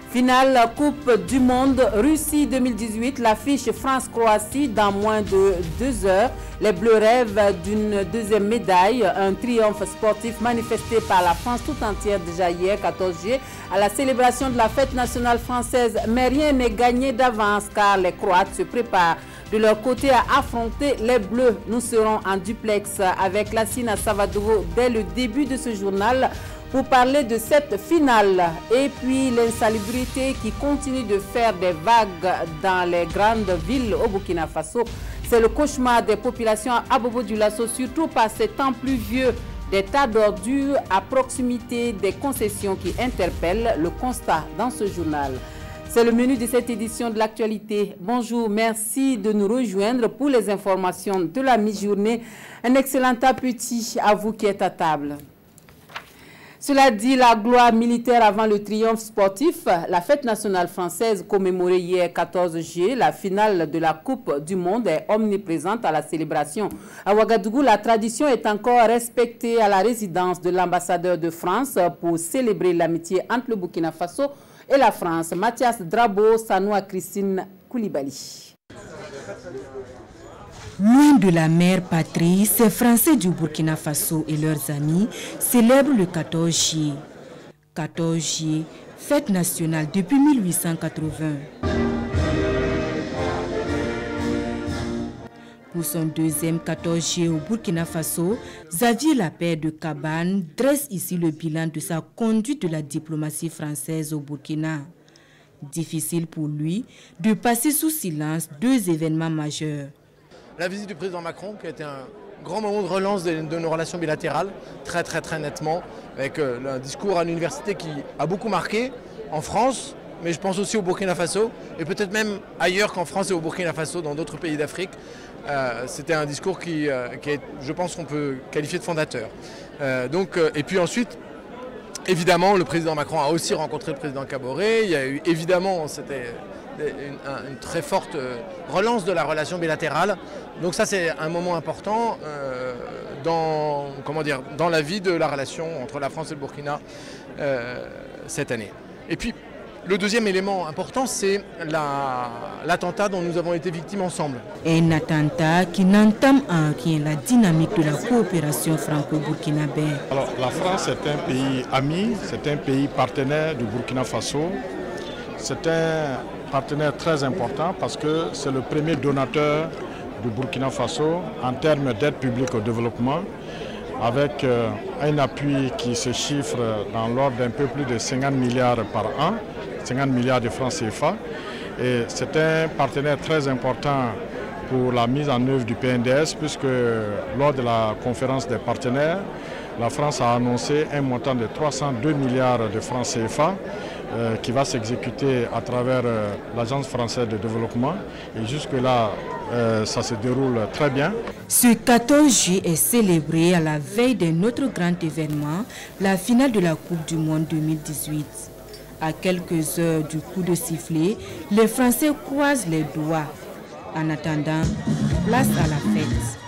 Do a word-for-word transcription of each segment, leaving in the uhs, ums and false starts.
Finale Coupe du Monde Russie deux mille dix-huit, l'affiche France-Croatie dans moins de deux heures. Les Bleus rêvent d'une deuxième médaille, un triomphe sportif manifesté par la France tout entière déjà hier, quatorze juillet, à la célébration de la fête nationale française. Mais rien n'est gagné d'avance car les Croates se préparent de leur côté à affronter les Bleus. Nous serons en duplex avec Lassina Savadogo dès le début de ce journal pour parler de cette finale. Et puis l'insalubrité qui continue de faire des vagues dans les grandes villes au Burkina Faso. C'est le cauchemar des populations à Bobo-Dioulasso, surtout par ces temps pluvieux. Des tas d'ordures à proximité des concessions qui interpellent le constat dans ce journal. C'est le menu de cette édition de l'actualité. Bonjour, merci de nous rejoindre pour les informations de la mi-journée. Un excellent appétit à vous qui êtes à table. Cela dit, la gloire militaire avant le triomphe sportif, la fête nationale française commémorée hier quatorze juillet, la finale de la Coupe du Monde est omniprésente à la célébration. À Ouagadougou, la tradition est encore respectée à la résidence de l'ambassadeur de France pour célébrer l'amitié entre le Burkina Faso et la France. Mathias Drabo, Sanoua Christine Koulibaly. Loin de la mère patrie, ces Français du Burkina Faso et leurs amis célèbrent le quatorze juillet. quatorze juillet, fête nationale depuis mille huit cent quatre-vingts. Pour son deuxième quatorze juillet au Burkina Faso, Xavier Lapère de Cabane dresse ici le bilan de sa conduite de la diplomatie française au Burkina. Difficile pour lui de passer sous silence deux événements majeurs. La visite du président Macron qui a été un grand moment de relance de, de nos relations bilatérales, très très très nettement, avec euh, un discours à l'université qui a beaucoup marqué en France, mais je pense aussi au Burkina Faso, et peut-être même ailleurs qu'en France et au Burkina Faso, dans d'autres pays d'Afrique. Euh, C'était un discours qui, euh, qui est, je pense qu'on peut qualifier de fondateur. Euh, donc, euh, et puis ensuite, évidemment, le président Macron a aussi rencontré le président Kaboré. Il y a eu évidemment, c'était une, une très forte relance de la relation bilatérale. Donc ça, c'est un moment important euh, dans, comment dire, dans la vie de la relation entre la France et le Burkina euh, cette année. Et puis, le deuxième élément important, c'est l'attentat la, dont nous avons été victimes ensemble. Un attentat qui n'entame en rien la dynamique de la coopération franco-burkinabé. Alors, la France est un pays ami, c'est un pays partenaire du Burkina Faso. C'est un partenaire très important parce que c'est le premier donateur du Burkina Faso en termes d'aide publique au développement, avec euh, un appui qui se chiffre dans l'ordre d'un peu plus de cinquante milliards par an, cinquante milliards de francs C F A. Et c'est un partenaire très important pour la mise en œuvre du P N D S, puisque lors de la conférence des partenaires, la France a annoncé un montant de trois cent deux milliards de francs C F A euh, qui va s'exécuter à travers euh, l'Agence française de développement. Et jusque-là, euh, ça se déroule très bien. Ce quatorze juillet est célébré à la veille d'un autre grand événement, la finale de la Coupe du Monde deux mille dix-huit. À quelques heures du coup de sifflet, les Français croisent les doigts. En attendant, place à la fête.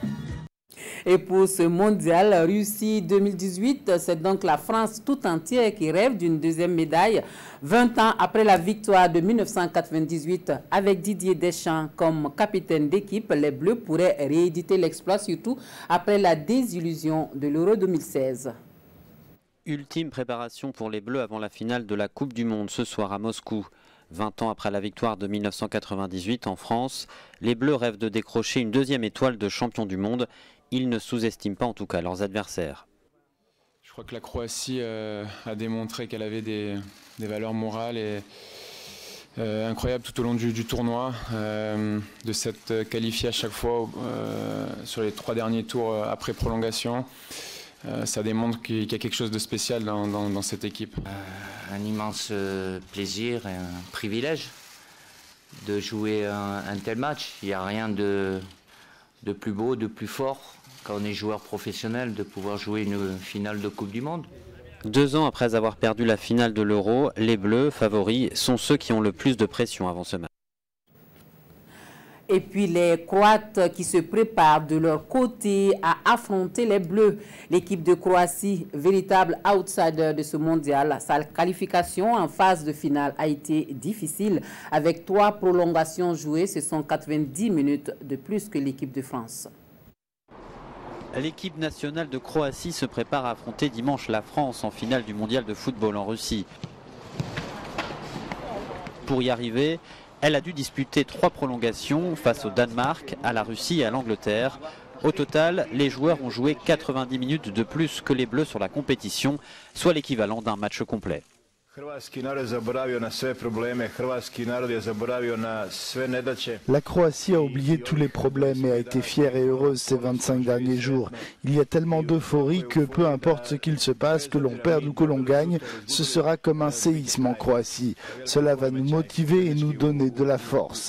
Et pour ce mondial Russie deux mille dix-huit, c'est donc la France tout entière qui rêve d'une deuxième médaille. vingt ans après la victoire de mille neuf cent quatre-vingt-dix-huit, avec Didier Deschamps comme capitaine d'équipe, les Bleus pourraient rééditer l'exploit, surtout après la désillusion de l'Euro deux mille seize. Ultime préparation pour les Bleus avant la finale de la Coupe du Monde ce soir à Moscou. vingt ans après la victoire de mille neuf cent quatre-vingt-dix-huit en France, les Bleus rêvent de décrocher une deuxième étoile de champion du monde. Ils ne sous-estiment pas en tout cas leurs adversaires. Je crois que la Croatie euh, a démontré qu'elle avait des, des valeurs morales et euh, incroyables tout au long du, du tournoi. Euh, de s'être qualifié à chaque fois euh, sur les trois derniers tours après prolongation. Euh, ça démontre qu'il y a quelque chose de spécial dans, dans, dans cette équipe. Euh, un immense plaisir et un privilège de jouer un, un tel match. Il n'y a rien de, de plus beau, de plus fort quand on est joueur professionnel de pouvoir jouer une finale de Coupe du Monde. Deux ans après avoir perdu la finale de l'Euro, les Bleus, favoris, sont ceux qui ont le plus de pression avant ce match. Et puis les Croates qui se préparent de leur côté à affronter les Bleus. L'équipe de Croatie, véritable outsider de ce mondial, sa qualification en phase de finale a été difficile. Avec trois prolongations jouées, ce sont quatre-vingt-dix minutes de plus que l'équipe de France. L'équipe nationale de Croatie se prépare à affronter dimanche la France en finale du mondial de football en Russie. Pour y arriver, elle a dû disputer trois prolongations face au Danemark, à la Russie et à l'Angleterre. Au total, les joueurs ont joué quatre-vingt-dix minutes de plus que les Bleus sur la compétition, soit l'équivalent d'un match complet. La Croatie a oublié tous les problèmes et a été fière et heureuse ces vingt-cinq derniers jours. Il y a tellement d'euphorie que peu importe ce qu'il se passe, que l'on perde ou que l'on gagne, ce sera comme un séisme en Croatie. Cela va nous motiver et nous donner de la force.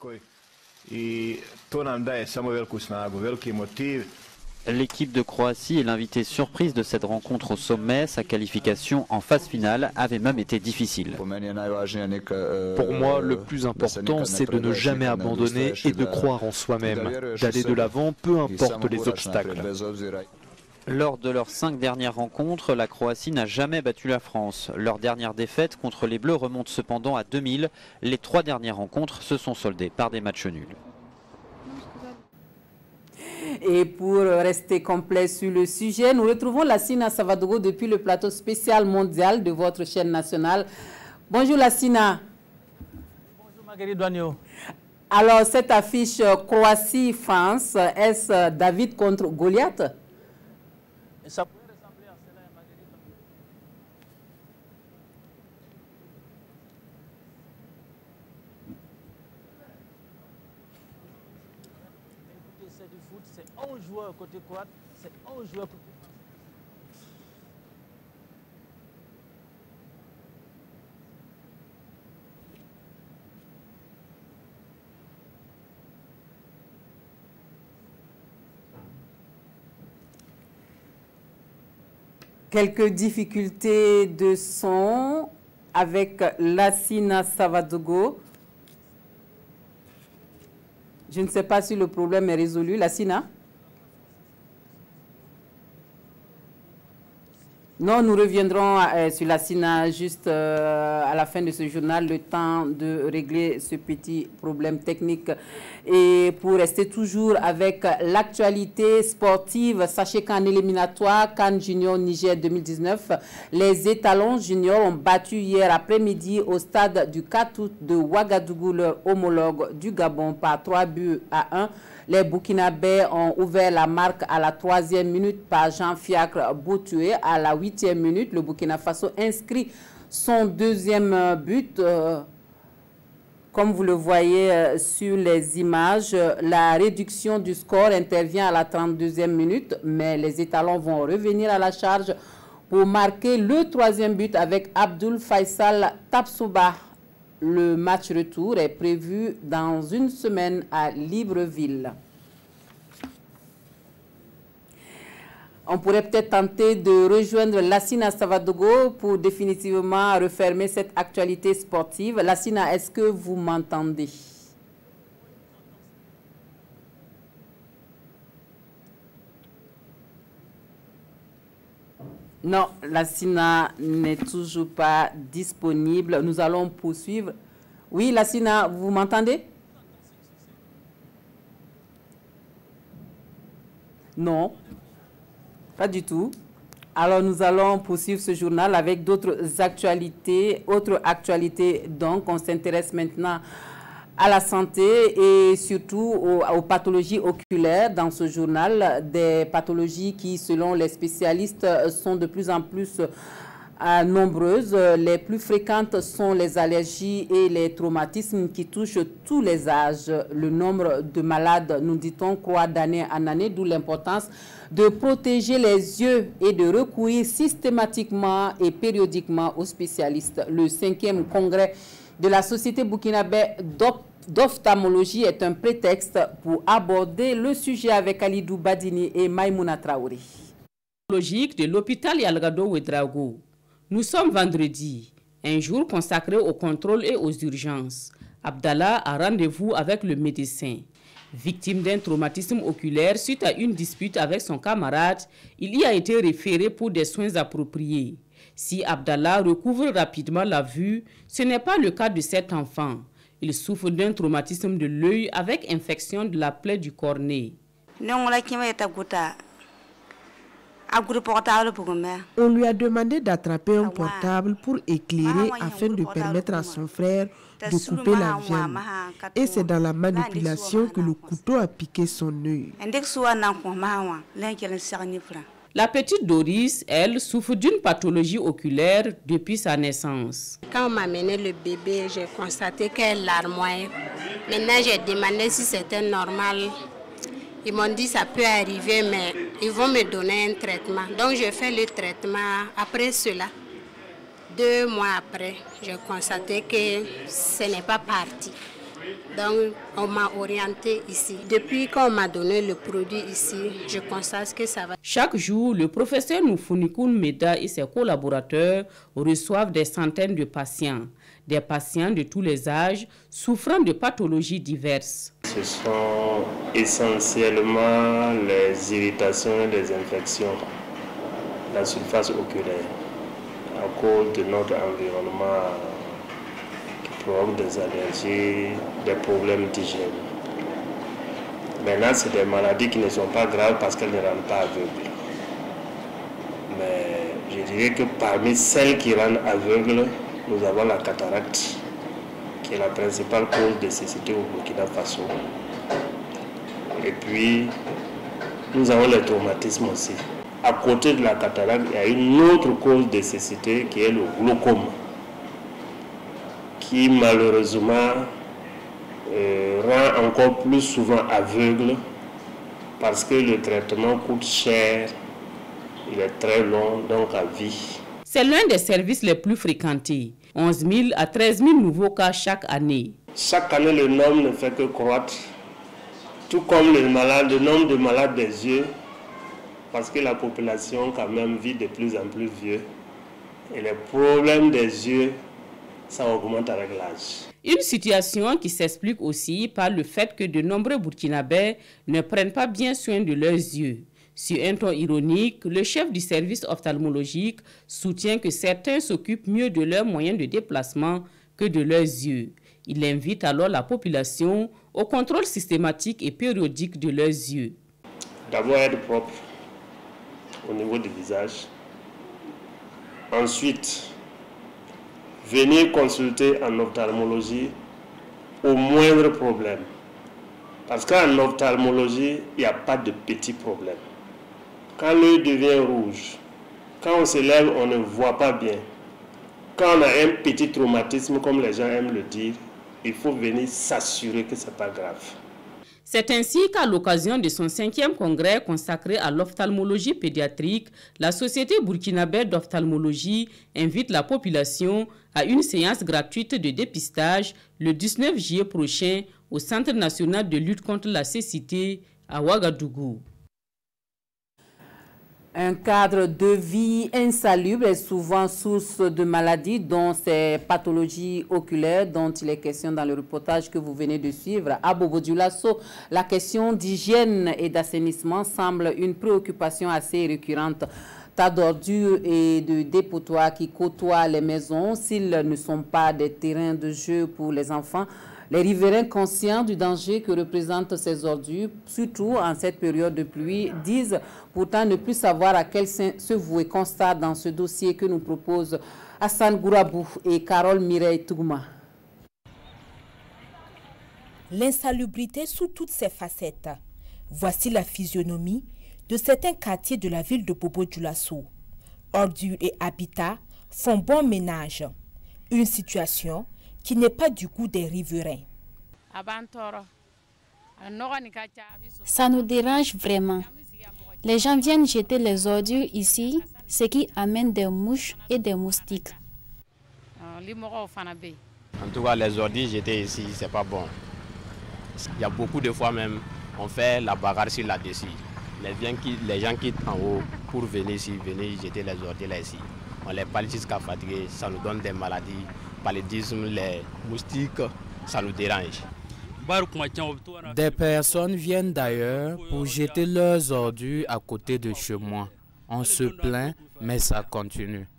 L'équipe de Croatie est l'invitée surprise de cette rencontre au sommet. Sa qualification en phase finale avait même été difficile. Pour moi, le plus important, c'est de ne jamais abandonner et de croire en soi-même, d'aller de l'avant, peu importe les obstacles. Lors de leurs cinq dernières rencontres, la Croatie n'a jamais battu la France. Leur dernière défaite contre les Bleus remonte cependant à deux mille. Les trois dernières rencontres se sont soldées par des matchs nuls. Et pour rester complet sur le sujet, nous retrouvons Lassina Savadogo depuis le plateau spécial mondial de votre chaîne nationale. Bonjour Lassina. Bonjour Marguerite Douagneau. Alors cette affiche Croatie-France, est-ce David contre Goliath? Ça pourrait ressembler à cela, Marguerite. Écoutez, c'est du foot, c'est onze joueurs côté croate, c'est onze joueurs côté français. Quelques difficultés de son avec Lassina Savadogo. Je ne sais pas si le problème est résolu. Lassina? Non, nous reviendrons euh, sur Lassina juste euh, à la fin de ce journal, le temps de régler ce petit problème technique. Et pour rester toujours avec l'actualité sportive, sachez qu'en éliminatoire, CAN Junior Niger deux mille dix-neuf, les étalons juniors ont battu hier après-midi au stade du quatre août de Ouagadougou leur homologue du Gabon par trois buts à un. Les Burkinabés ont ouvert la marque à la troisième minute par Jean-Fiacre Boutoué. À la huitième minute, le Burkina Faso inscrit son deuxième but. Euh, comme vous le voyez euh, sur les images, la réduction du score intervient à la trente-deuxième minute, mais les étalons vont revenir à la charge pour marquer le troisième but avec Abdul Faisal Tapsouba. Le match retour est prévu dans une semaine à Libreville. On pourrait peut-être tenter de rejoindre Lassina Savadogo pour définitivement refermer cette actualité sportive. Lassina, est-ce que vous m'entendez? Non, Lassina n'est toujours pas disponible. Nous allons poursuivre. Oui, Lassina, vous m'entendez? Non, pas du tout. Alors, nous allons poursuivre ce journal avec d'autres actualités. Autre actualité, donc, on s'intéresse maintenant à la santé et surtout aux, aux pathologies oculaires dans ce journal, des pathologies qui, selon les spécialistes, sont de plus en plus euh, nombreuses. Les plus fréquentes sont les allergies et les traumatismes qui touchent tous les âges. Le nombre de malades, nous dit-on, croît d'année en année, d'où l'importance de protéger les yeux et de recourir systématiquement et périodiquement aux spécialistes. Le cinquième congrès de la Société burkinabé d'ophtalmologie est un prétexte pour aborder le sujet avec Alidou Badini et Maïmouna Traoré. Logique de l'hôpital Yalgado Ouedraogo. Nous sommes vendredi, un jour consacré au contrôle et aux urgences. Abdallah a rendez-vous avec le médecin. Victime d'un traumatisme oculaire suite à une dispute avec son camarade, il y a été référé pour des soins appropriés. Si Abdallah recouvre rapidement la vue, ce n'est pas le cas de cet enfant. Il souffre d'un traumatisme de l'œil avec infection de la plaie du cornée. On lui a demandé d'attraper un portable pour éclairer afin de permettre à son frère de couper la viande. Et c'est dans la manipulation que le couteau a piqué son œil. La petite Doris, elle, souffre d'une pathologie oculaire depuis sa naissance. Quand on m'a amené le bébé, j'ai constaté qu'elle larmoyait. Maintenant, j'ai demandé si c'était normal. Ils m'ont dit que ça peut arriver, mais ils vont me donner un traitement. Donc, je fais le traitement. Après cela, deux mois après, j'ai constaté que ce n'est pas parti. Donc, on m'a orienté ici. Depuis qu'on m'a donné le produit ici, je constate que ça va. Chaque jour, le professeur Noufounikoun Meda et ses collaborateurs reçoivent des centaines de patients. Des patients de tous les âges souffrant de pathologies diverses. Ce sont essentiellement les irritations et les infections de la surface oculaire à cause de notre environnement qui provoque des allergies, des problèmes d'hygiène. Maintenant, c'est des maladies qui ne sont pas graves parce qu'elles ne rendent pas aveugles. Mais je dirais que parmi celles qui rendent aveugles, nous avons la cataracte, qui est la principale cause de cécité au Burkina Faso. Et puis, nous avons le traumatisme aussi. À côté de la cataracte, il y a une autre cause de cécité qui est le glaucome, qui malheureusement euh, rend encore plus souvent aveugle parce que le traitement coûte cher, il est très long, donc à vie. C'est l'un des services les plus fréquentés. onze mille à treize mille nouveaux cas chaque année. Chaque année, le nombre ne fait que croître, tout comme le, malade, le nombre de malades des yeux, parce que la population quand même vit de plus en plus vieux. Et les problèmes des yeux, ça augmente avec l'âge. Une situation qui s'explique aussi par le fait que de nombreux Burkinabés ne prennent pas bien soin de leurs yeux. Sur un ton ironique, le chef du service ophtalmologique soutient que certains s'occupent mieux de leurs moyens de déplacement que de leurs yeux. Il invite alors la population au contrôle systématique et périodique de leurs yeux. D'abord être propre au niveau du visage. Ensuite, venir consulter en ophtalmologie au moindre problème. Parce qu'en ophtalmologie, il n'y a pas de petits problèmes. Quand l'œil devient rouge, quand on se lève, on ne voit pas bien. Quand on a un petit traumatisme, comme les gens aiment le dire, il faut venir s'assurer que ce n'est pas grave. C'est ainsi qu'à l'occasion de son cinquième congrès consacré à l'ophtalmologie pédiatrique, la Société burkinabé d'ophtalmologie invite la population à une séance gratuite de dépistage le dix-neuf juillet prochain au Centre national de lutte contre la cécité à Ouagadougou. Un cadre de vie insalubre est souvent source de maladies, dont ces pathologies oculaires dont il est question dans le reportage que vous venez de suivre. À Bobo Dioulasso, la question d'hygiène et d'assainissement semble une préoccupation assez récurrente. Tas d'ordures et de dépotoirs qui côtoient les maisons, s'ils ne sont pas des terrains de jeu pour les enfants. Les riverains conscients du danger que représentent ces ordures, surtout en cette période de pluie, disent pourtant ne plus savoir à quel sein se vouer. Constat dans ce dossier que nous proposent Hassan Gourabou et Carole Mireille Tougma. L'insalubrité sous toutes ses facettes. Voici la physionomie de certains quartiers de la ville de Bobo Dioulasso. Ordures et habitats font bon ménage. Une situation qui n'est pas du goût des riverains. Ça nous dérange vraiment. Les gens viennent jeter les ordures ici, ce qui amène des mouches et des moustiques. En tout cas, les ordures jetées ici, c'est pas bon. Il y a beaucoup de fois même, on fait la bagarre sur là-dessus. Les, les gens quittent en haut pour venir ici, venir jeter les ordures là ici. On les parle jusqu'à fatiguer, ça nous donne des maladies. Paludisme, les moustiques, ça nous dérange. Des personnes viennent d'ailleurs pour jeter leurs ordures à côté de chez moi. On se plaint, mais ça continue.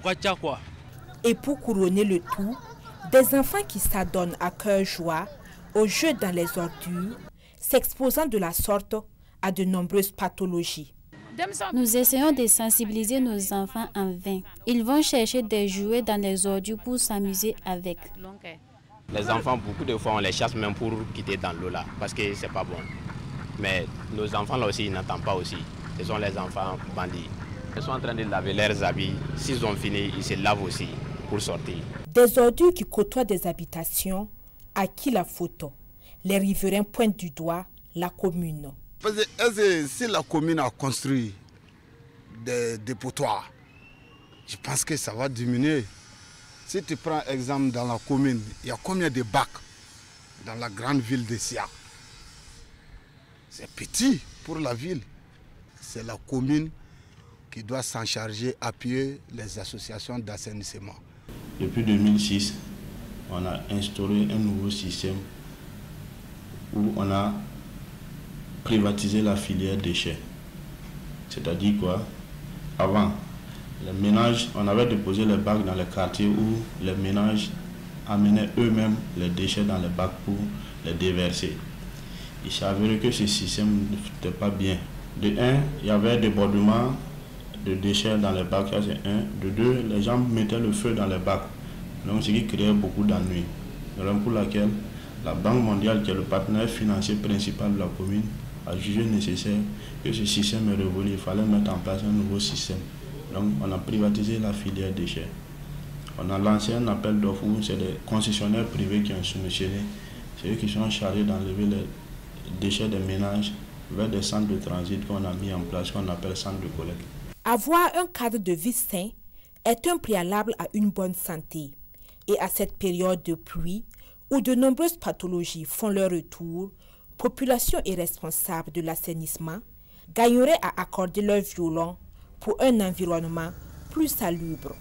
Et pour couronner le tout, des enfants qui s'adonnent à cœur joie au jeu dans les ordures, s'exposant de la sorte à de nombreuses pathologies. Nous essayons de sensibiliser nos enfants en vain. Ils vont chercher des jouets dans les ordures pour s'amuser avec. Les enfants, beaucoup de fois, on les chasse même pour quitter dans l'eau là, parce que c'est pas bon. Mais nos enfants là aussi, ils n'entendent pas aussi. Ce sont les enfants bandits. Ils sont en train de laver leurs habits. S'ils ont fini, ils se lavent aussi pour sortir. Des ordures qui côtoient des habitations, à qui la photo? Les riverains pointent du doigt la commune. Parce que si la commune a construit des dépotoirs, je pense que ça va diminuer. Si tu prends exemple dans la commune, il y a combien de bacs dans la grande ville de Sia? C'est petit pour la ville. C'est la commune qui doit s'en charger, appuyer les associations d'assainissement. Depuis deux mille six, on a instauré un nouveau système où on a privatisé la filière déchets. C'est-à-dire quoi? Avant, les ménages, on avait déposé les bacs dans les quartiers où les ménages amenaient eux-mêmes les déchets dans les bacs pour les déverser. Il s'avérait que ce système n'était pas bien. De un, il y avait un débordement de déchets dans les bacs, ça c'est un. De deux, les gens mettaient le feu dans les bacs. Donc ce qui créait beaucoup d'ennuis. Raison pour laquelle la Banque mondiale, qui est le partenaire financier principal de la commune, a jugé nécessaire que ce système est révolu. Il fallait mettre en place un nouveau système. Donc on a privatisé la filière déchets. On a lancé un appel d'offres où c'est des concessionnaires privés qui ont soumissionné. C'est eux qui sont chargés d'enlever les déchets des ménages vers des centres de transit qu'on a mis en place, qu'on appelle centres de collecte. Avoir un cadre de vie sain est un préalable à une bonne santé. Et à cette période de pluie, où de nombreuses pathologies font leur retour, population et responsables de l'assainissement gagneraient à accorder leur violon pour un environnement plus salubre.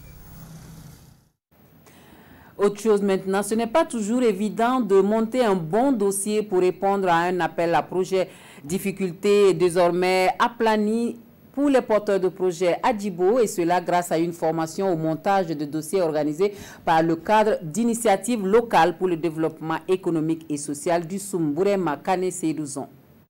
Autre chose maintenant, ce n'est pas toujours évident de monter un bon dossier pour répondre à un appel à projet. Difficulté désormais aplanie pour les porteurs de projets à Djibo, et cela grâce à une formation au montage de dossiers organisé par le cadre d'initiatives locales pour le développement économique et social du Soum. Bourema Kane Seydouzon.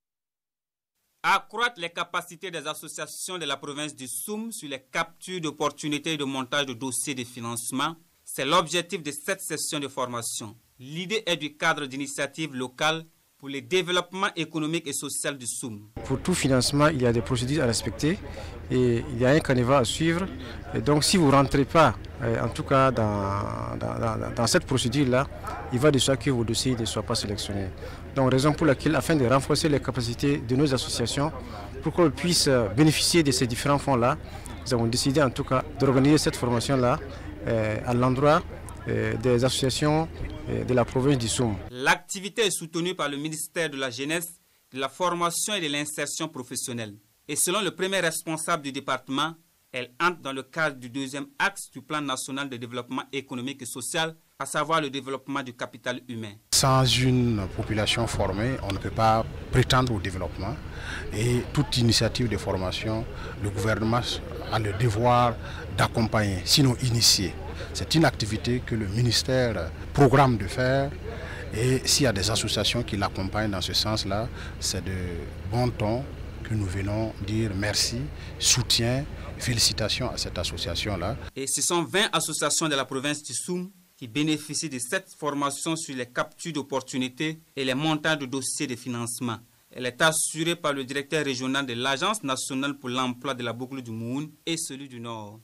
Accroître les capacités des associations de la province du Soum sur les captures d'opportunités de montage de dossiers de financement, c'est l'objectif de cette session de formation. L'idée est du cadre d'initiative locale pour le développement économique et social du Soum. Pour tout financement, il y a des procédures à respecter et il y a un canevas à suivre. Et donc si vous ne rentrez pas, en tout cas dans, dans, dans, dans cette procédure-là, il va de soi que vos dossiers ne soient pas sélectionnés. Donc raison pour laquelle, afin de renforcer les capacités de nos associations, pour qu'on puisse bénéficier de ces différents fonds-là, nous avons décidé en tout cas d'organiser cette formation-là euh, à l'endroit euh, des associations euh, de la province du Soum. L'activité est soutenue par le ministère de la Jeunesse, de la Formation et de l'Insertion professionnelle. Et selon le premier responsable du département, elle entre dans le cadre du deuxième axe du plan national de développement économique et social, à savoir le développement du capital humain. Sans une population formée, on ne peut pas prétendre au développement. Et toute initiative de formation, le gouvernement a le devoir d'accompagner, sinon initier. C'est une activité que le ministère programme de faire. Et s'il y a des associations qui l'accompagnent dans ce sens-là, c'est de bon ton que nous venons dire merci, soutien, félicitations à cette association-là. Et ce sont vingt associations de la province du Soum qui bénéficient de cette formation sur les captures d'opportunités et les montages de dossiers de financement. Elle est assurée par le directeur régional de l'Agence nationale pour l'emploi de la boucle du Moun et celui du Nord.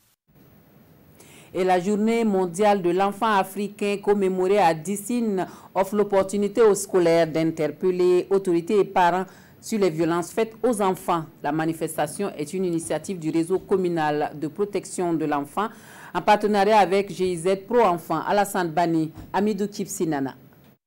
Et la journée mondiale de l'enfant africain commémorée à Dissine offre l'opportunité aux scolaires d'interpeller autorités et parents sur les violences faites aux enfants. La manifestation est une initiative du réseau communal de protection de l'enfant en partenariat avec G I Z Pro Enfants. Alassane Bani, Amidou Kipsinana.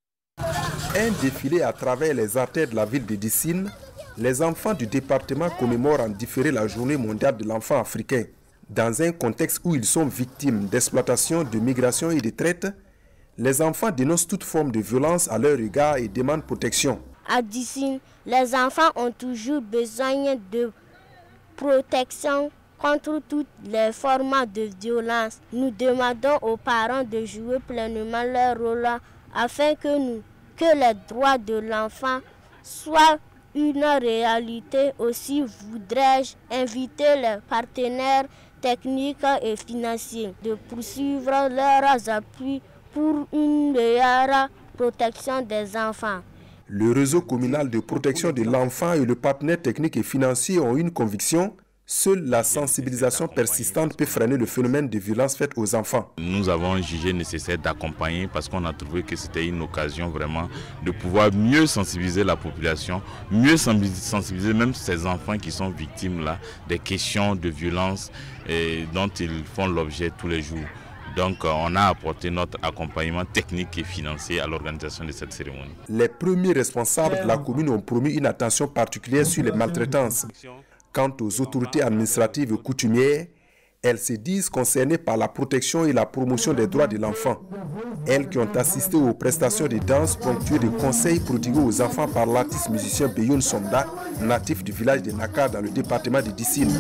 Un défilé à travers les artères de la ville de Dissine, les enfants du département commémorent en différé la journée mondiale de l'enfant africain. Dans un contexte où ils sont victimes d'exploitation, de migration et de traite, Les enfants dénoncent toute forme de violence à leur égard et demandent protection. À Dissine, les enfants ont toujours besoin de protection contre toutes les formes de violence. Nous demandons aux parents de jouer pleinement leur rôle afin que, nous, que les droits de l'enfant soient une réalité. Aussi voudrais-je inviter les partenaires techniques et financiers de poursuivre leurs appuis pour une meilleure protection des enfants. Le réseau communal de protection de l'enfant et le partenaire technique et financier ont une conviction: seule la sensibilisation persistante peut freiner le phénomène de violence faite aux enfants. Nous avons jugé nécessaire d'accompagner parce qu'on a trouvé que c'était une occasion vraiment de pouvoir mieux sensibiliser la population, mieux sensibiliser même ces enfants qui sont victimes là, des questions de violence et dont ils font l'objet tous les jours. Donc on a apporté notre accompagnement technique et financier à l'organisation de cette cérémonie. Les premiers responsables de la commune ont promis une attention particulière sur les maltraitances. Quant aux autorités administratives et coutumières, elles se disent concernées par la protection et la promotion des droits de l'enfant. Elles qui ont assisté aux prestations de danse ponctuées de conseils prodigués aux enfants par l'artiste musicien Beyoun Somda, natif du village de Naka dans le département de Dissine.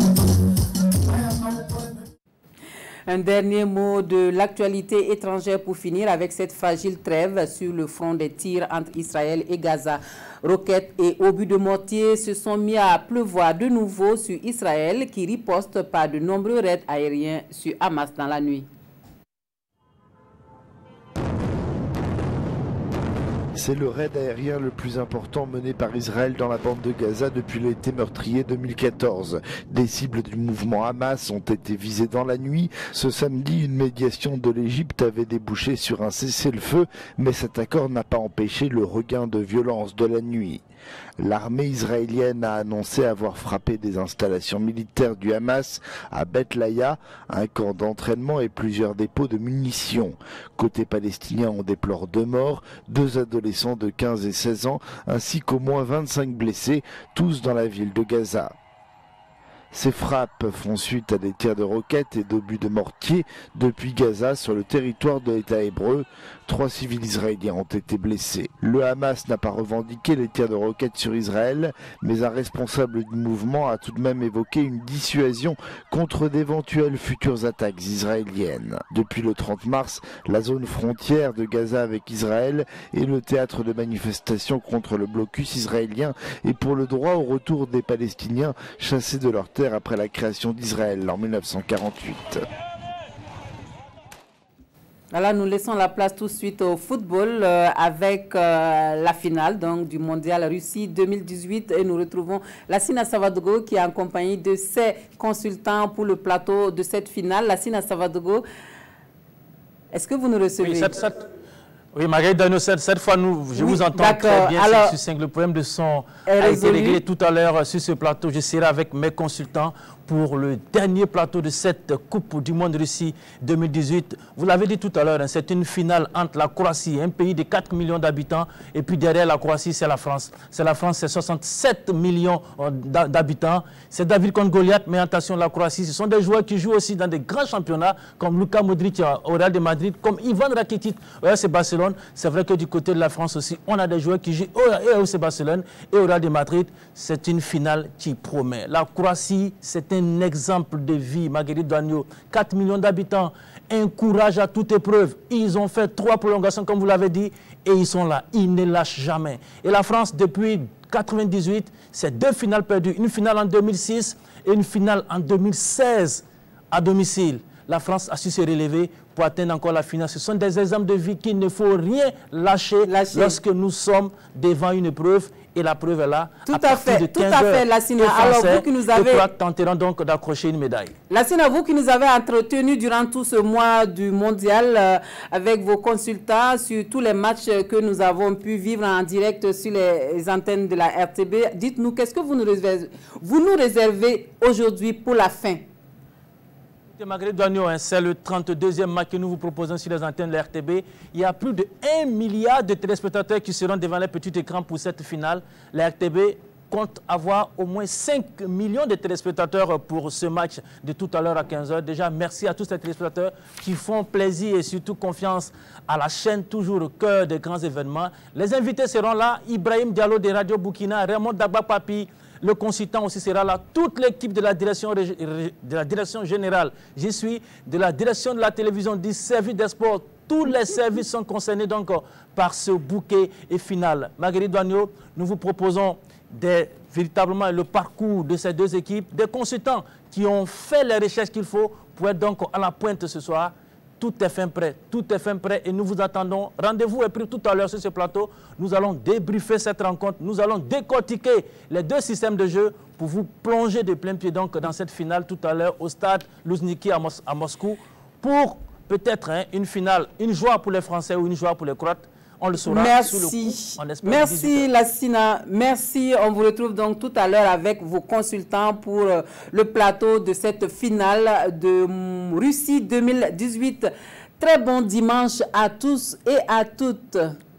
Un dernier mot de l'actualité étrangère pour finir avec cette fragile trêve sur le front des tirs entre Israël et Gaza. Roquettes et obus de mortier se sont mis à pleuvoir de nouveau sur Israël qui riposte par de nombreux raids aériens sur Hamas dans la nuit. C'est le raid aérien le plus important mené par Israël dans la bande de Gaza depuis l'été meurtrier deux mille quatorze. Des cibles du mouvement Hamas ont été visées dans la nuit. Ce samedi, une médiation de l'Égypte avait débouché sur un cessez-le-feu, mais cet accord n'a pas empêché le regain de violence de la nuit. L'armée israélienne a annoncé avoir frappé des installations militaires du Hamas à Beth Laïa, un camp d'entraînement et plusieurs dépôts de munitions. Côté palestinien, on déplore deux morts, deux adolescents de quinze et seize ans, ainsi qu'au moins vingt-cinq blessés, tous dans la ville de Gaza. Ces frappes font suite à des tirs de roquettes et d'obus de mortier depuis Gaza sur le territoire de l'État hébreu. Trois civils israéliens ont été blessés. Le Hamas n'a pas revendiqué les tirs de roquettes sur Israël, mais un responsable du mouvement a tout de même évoqué une dissuasion contre d'éventuelles futures attaques israéliennes. Depuis le trente mars, la zone frontière de Gaza avec Israël est le théâtre de manifestations contre le blocus israélien et pour le droit au retour des Palestiniens chassés de leur terre après la création d'Israël en mille neuf cent quarante-huit. Voilà, nous laissons la place tout de suite au football euh, avec euh, la finale donc, du Mondial Russie deux mille dix-huit et nous retrouvons Lassina Savadogo qui est en compagnie de ses consultants pour le plateau de cette finale. Lassina Savadogo, est-ce que vous nous recevez? Oui, cette, cette... oui Marguerite Dano, cette, cette fois, nous, je oui, vous entends très bien. Alors, le problème de son a été réglé tout à l'heure sur ce plateau. Je serai avec mes consultants pour le dernier plateau de cette Coupe du Monde Russie deux mille dix-huit. Vous l'avez dit tout à l'heure, hein, c'est une finale entre la Croatie, un pays de quatre millions d'habitants, et puis derrière la Croatie, c'est la France. C'est la France, c'est soixante-sept millions d'habitants. C'est David contre Goliath, mais attention, la Croatie, ce sont des joueurs qui jouent aussi dans des grands championnats, comme Luka Modric au Real de Madrid, comme Ivan Rakitic au R C Barcelone. C'est vrai que du côté de la France aussi, on a des joueurs qui jouent au R C Barcelone et au Real de Madrid. C'est une finale qui promet. La Croatie, c'est un exemple de vie, Marguerite Douagneau, quatre millions d'habitants, un courage à toute épreuve. Ils ont fait trois prolongations, comme vous l'avez dit, et ils sont là, ils ne lâchent jamais. Et la France, depuis mille neuf cent quatre-vingt-dix-huit, c'est deux finales perdues, une finale en deux mille six et une finale en deux mille seize à domicile. La France a su se relever pour atteindre encore la finale. Ce sont des exemples de vie qu'il ne faut rien lâcher, lâcher lorsque nous sommes devant une épreuve. Et la preuve est là. Tout à, à fait, tout à fait, Lassina. Alors, vous qui nous avez... tenteront donc d'accrocher une médaille. Lassina, vous qui nous avez entretenu durant tout ce mois du mondial euh, avec vos consultants sur tous les matchs que nous avons pu vivre en direct sur les antennes de la R T B, dites-nous, qu'est-ce que vous nous réservez, vous nous réservez aujourd'hui pour la fin? Marguerite Douagneau, c'est le trente-deuxième match que nous vous proposons sur les antennes de la R T B. Il y a plus de un milliard de téléspectateurs qui seront devant les petits écrans pour cette finale. La R T B compte avoir au moins cinq millions de téléspectateurs pour ce match de tout à l'heure à quinze heures. Déjà, merci à tous les téléspectateurs qui font plaisir et surtout confiance à la chaîne, toujours au cœur des grands événements. Les invités seront là, Ibrahim Diallo de Radio Burkina, Raymond Dagba Papi, le consultant aussi sera là, toute l'équipe de la direction de la direction générale, j'y suis, de la direction de la télévision, du service des sports, tous les services sont concernés donc par ce bouquet et final. Marguerite Douagneau, nous vous proposons des, véritablement le parcours de ces deux équipes, des consultants qui ont fait les recherches qu'il faut pour être donc à la pointe ce soir. Tout est fin prêt, tout est fin prêt et nous vous attendons. Rendez-vous est pris tout à l'heure sur ce plateau. Nous allons débriefer cette rencontre, nous allons décortiquer les deux systèmes de jeu pour vous plonger de plein pied donc dans cette finale tout à l'heure au stade Louzhniki à, Mos à Moscou pour peut-être hein, une finale, une joie pour les Français ou une joie pour les Croates. On le saura. Merci. Sous le coup, Merci Lassina. Merci. On vous retrouve donc tout à l'heure avec vos consultants pour euh, le plateau de cette finale de um, Russie deux mille dix-huit. Très bon dimanche à tous et à toutes.